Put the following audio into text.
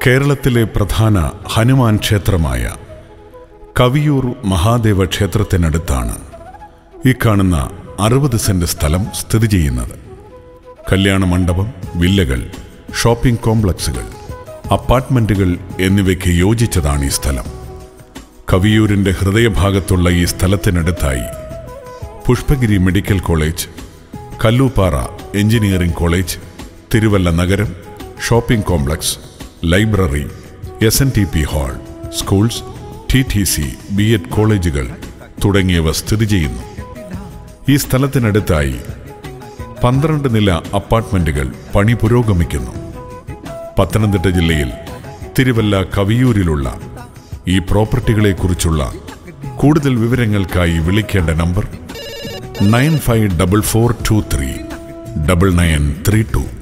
കേരളത്തിലെ പ്രധാന ഹനുമാൻ ക്ഷേത്രമായ കവിയൂർ മഹാദേവ ക്ഷേത്രത്തിനടുത്താണ് ഈ കാണുന്ന 60 സെന്റ് സ്ഥലം സ്ഥിതി ചെയ്യുന്നത്. കല്യാണ മണ്ഡപം, വില്ലകൾ, ഷോപ്പിംഗ് കോംപ്ലക്സുകൾ, അപ്പാർട്ട്മെന്റുകൾ എന്നിവയ്ക്ക് യോജിച്ചതാണ് ഈ സ്ഥലം. കവിയൂരിൻ്റെ ഹൃദയഭാഗത്തുള്ള ഈ സ്ഥലത്തിനടുത്തായി Pushpagiri medical college, Kallooppara engineering college, Thiruvalla നഗരം, shopping complex, library, SNTP hall, schools, TTC, B.Ed കോളേജുകൾ തുടങ്ങിയവ സ്ഥിതി ചെയ്യുന്നു. ഈ സ്ഥലത്തിനടുത്തായി 12 നില അപ്പാർട്ട്മെന്റുകൾ പണി പുരോഗമിക്കുന്നു. പത്തനംതിട്ട ജില്ലയിൽ തിരുവല്ല കവിയൂരിലുള്ള ഈ പ്രോപ്പർട്ടികളെക്കുറിച്ചുള്ള കൂടുതൽ വിവരങ്ങൾക്കായി വിളിക്കേണ്ട നമ്പർ 9544239932.